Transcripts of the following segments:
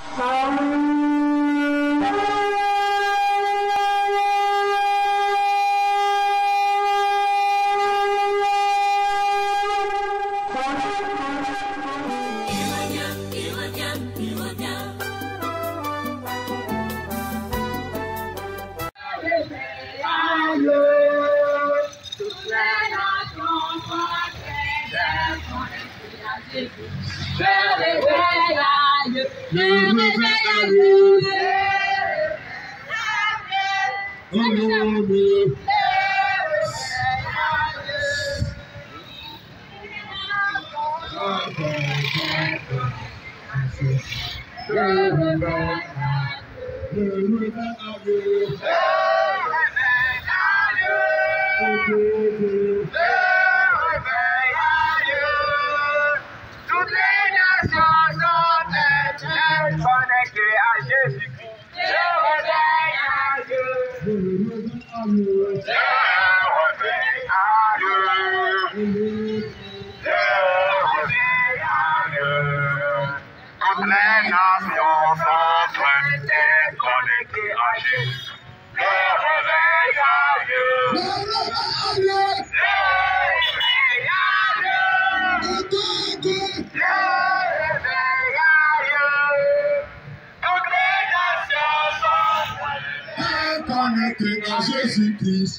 Jésus-Christ.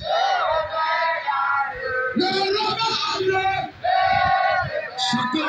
Chacun.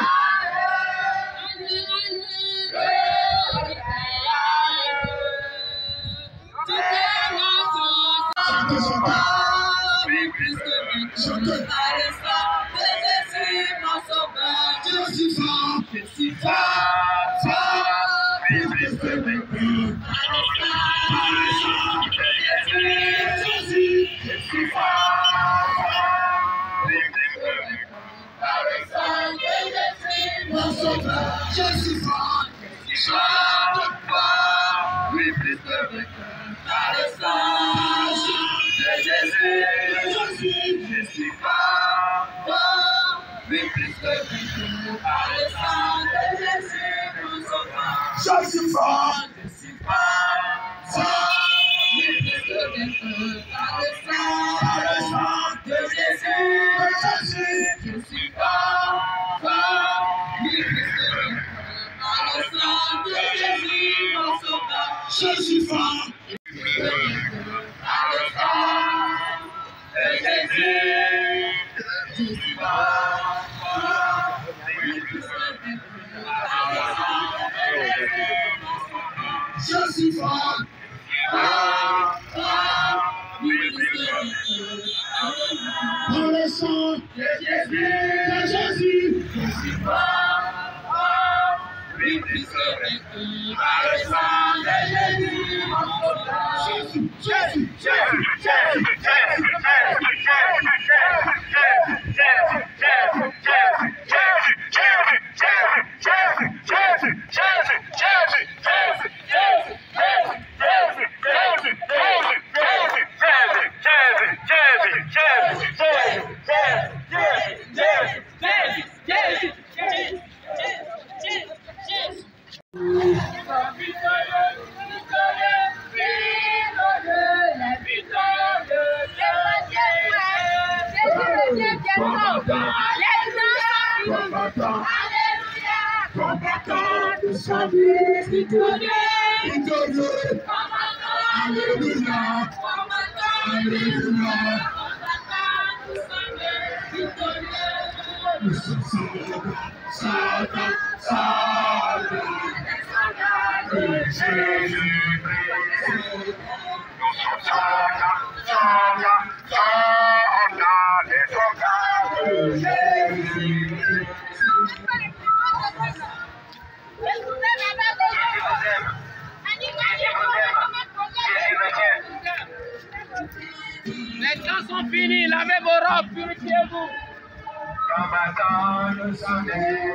Les temps sont finis, lavez vos robes, purifiez-vous. Combattant, nous sommes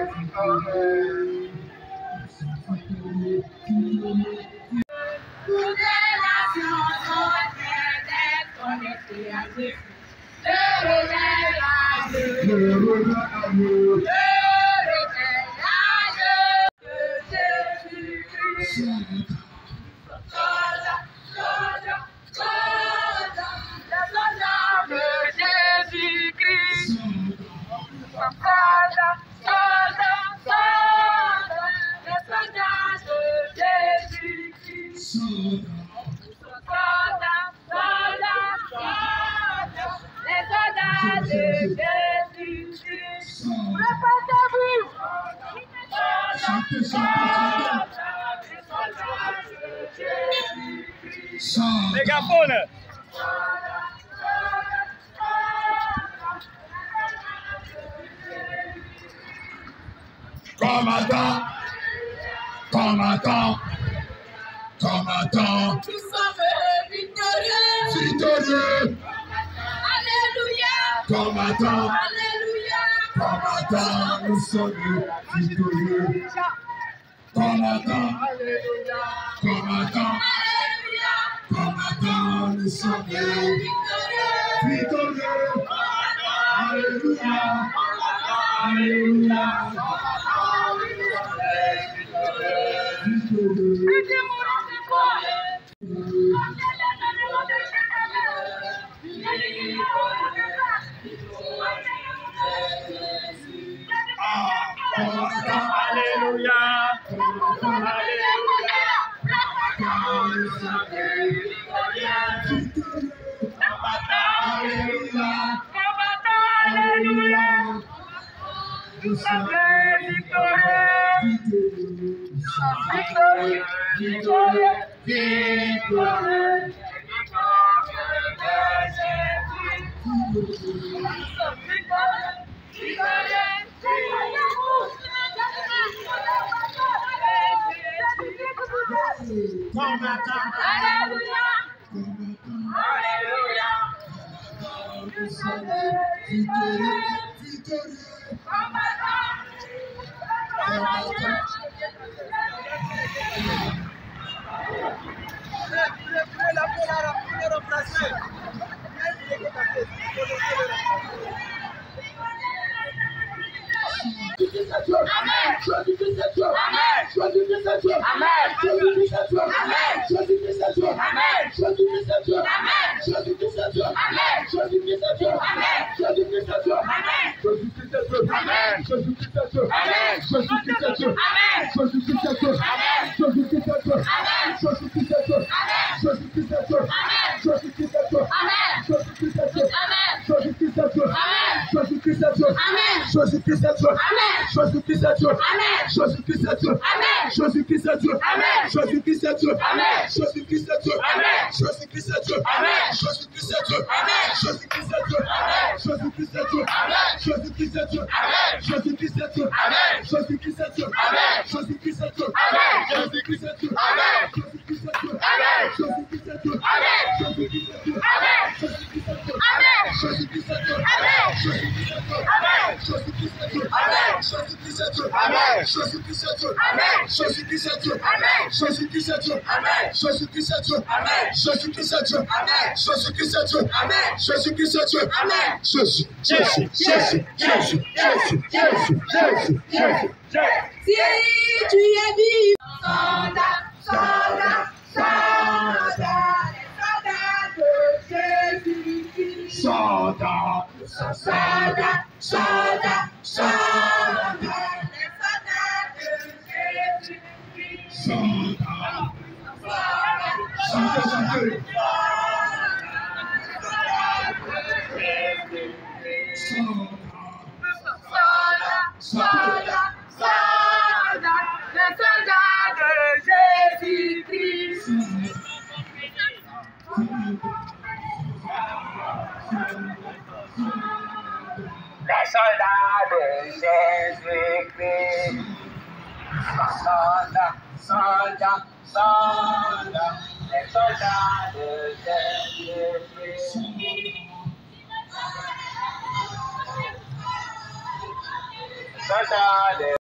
victorieux. Toutes les nations sont en train d'être connectées à Jésus. Le réveil à Dieu. Le réveil à Dieu. Que Jésus-Christ Mégaphone. Combattant, combattant, combattant. Nous sommes victorieux. Victorieux. Alléluia. Combattant, Alléluia. combattant, nous sommes victorieux. Combattant, combattant, combattant, nous sommes victorieux. Alléluia, alléluia. Alléluia. Nous sommes Si tu es vivant, soldat, soldat, soldat, soldat de Jésus-Christ. soldat, Soldat, soldat, soldat, les soldats de Jésus-Christ. soldat, Soldat, soldat, les soldats de Jésus-Christ. Les soldats de Jésus-Christ. Soldats, soldats, soldats. Les soldats de Jésus-Christ. Soldats de